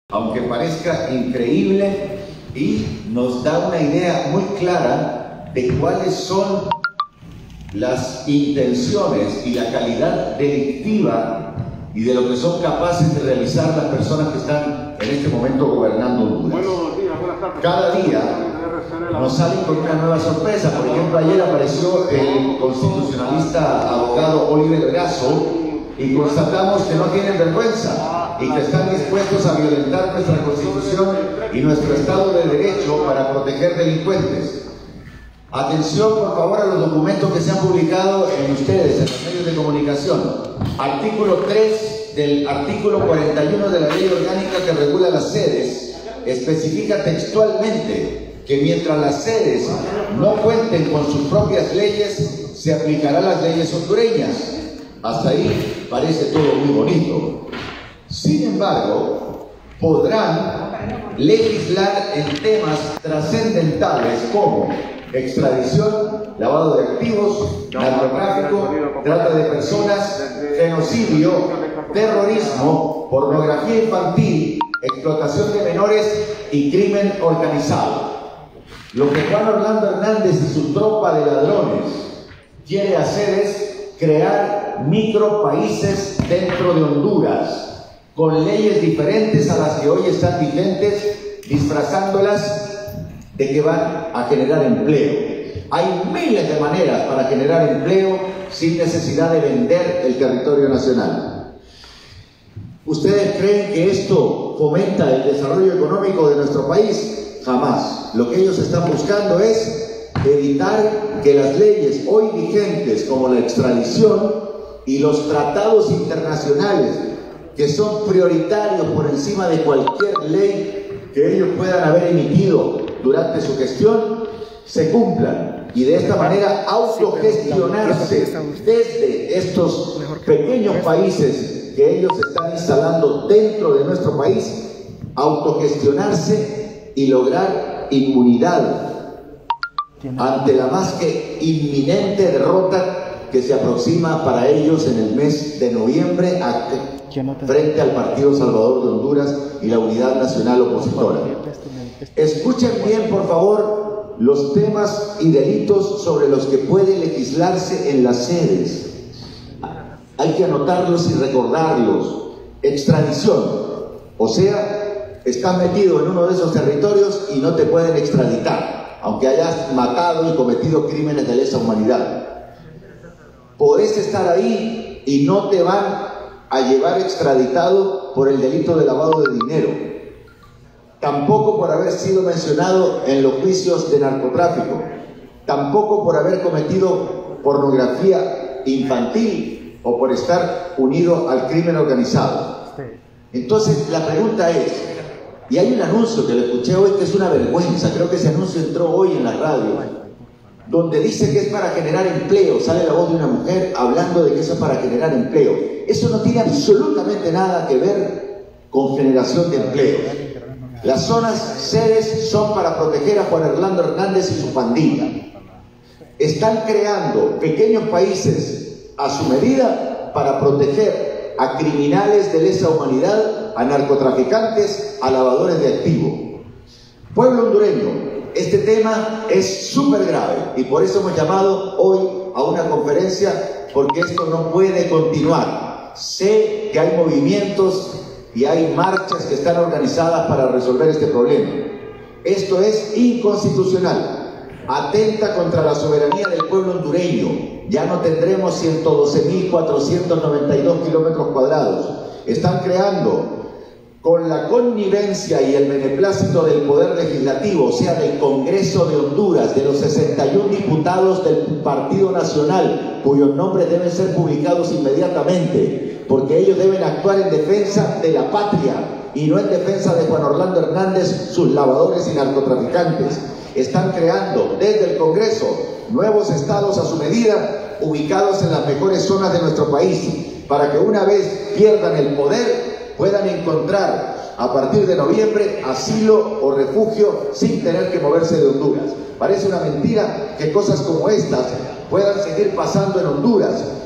aunque parezca increíble, y nos da una idea muy clara de cuáles son las intenciones y la calidad delictiva y de lo que son capaces de realizar las personas que están en este momento gobernando Honduras. Cada día nos salen con una nueva sorpresa. Por ejemplo, ayer apareció el constitucionalista abogado Oliver Gasso y constatamos que no tienen vergüenza y que están dispuestos a violentar nuestra Constitución y nuestro Estado de Derecho para proteger delincuentes. Atención, por favor, a los documentos que se han publicado en ustedes, en los medios de comunicación. Artículo 3 del artículo 41 de la Ley Orgánica que regula las sedes especifica textualmente que mientras las sedes no cuenten con sus propias leyes, se aplicarán las leyes hondureñas. Hasta ahí parece todo muy bonito. Sin embargo, podrán legislar en temas trascendentales como extradición, lavado de activos, narcotráfico, trata de personas, genocidio, terrorismo, pornografía infantil, explotación de menores y crimen organizado. Lo que Juan Orlando Hernández y su tropa de ladrones quiere hacer es crear micropaíses dentro de Honduras, con leyes diferentes a las que hoy están vigentes, disfrazándolas de que van a generar empleo. Hay miles de maneras para generar empleo sin necesidad de vender el territorio nacional. ¿Ustedes creen que esto fomenta el desarrollo económico de nuestro país? Jamás. Lo que ellos están buscando es evitar que las leyes hoy vigentes, como la extradición y los tratados internacionales, que son prioritarios por encima de cualquier ley que ellos puedan haber emitido durante su gestión, se cumplan y de esta manera autogestionarse desde estos pequeños países que ellos están instalando dentro de nuestro país, autogestionarse y lograr inmunidad ante la más que inminente derrota que se aproxima para ellos en el mes de noviembre frente al Partido Salvador de Honduras y la Unidad Nacional Opositora. Escuchen bien, por favor, los temas y delitos sobre los que puede legislarse en las sedes. Hay que anotarlos y recordarlos. Extradición, o sea, estás metido en uno de esos territorios y no te pueden extraditar, aunque hayas matado y cometido crímenes de lesa humanidad. Podés estar ahí y no te van a llevar extraditado por el delito de lavado de dinero, tampoco por haber sido mencionado en los juicios de narcotráfico, tampoco por haber cometido pornografía infantil o por estar unido al crimen organizado. Entonces la pregunta es, y hay un anuncio que lo escuché hoy que es una vergüenza, creo que ese anuncio entró hoy en la radio, donde dice que es para generar empleo, sale la voz de una mujer hablando de que eso es para generar empleo. Eso no tiene absolutamente nada que ver con generación de empleo. Las zonas sedes son para proteger a Juan Orlando Hernández y su pandilla. Están creando pequeños países a su medida para proteger a criminales de lesa humanidad, a narcotraficantes, a lavadores de activos. Pueblo hondureño, este tema es súper grave y por eso hemos llamado hoy a una conferencia, porque esto no puede continuar. Sé que hay movimientos y hay marchas que están organizadas para resolver este problema. Esto es inconstitucional, atenta contra la soberanía del pueblo hondureño. Ya no tendremos 112.492 kilómetros cuadrados. Están creando, con la connivencia y el beneplácito del Poder Legislativo, o sea, del Congreso de Honduras, de los 61 diputados del Partido Nacional, cuyos nombres deben ser publicados inmediatamente, porque ellos deben actuar en defensa de la patria y no en defensa de Juan Orlando Hernández, sus lavadores y narcotraficantes. Están creando desde el Congreso nuevos estados a su medida, ubicados en las mejores zonas de nuestro país, para que una vez pierdan el poder, puedan encontrar a partir de noviembre asilo o refugio sin tener que moverse de Honduras. Parece una mentira que cosas como estas puedan seguir pasando en Honduras,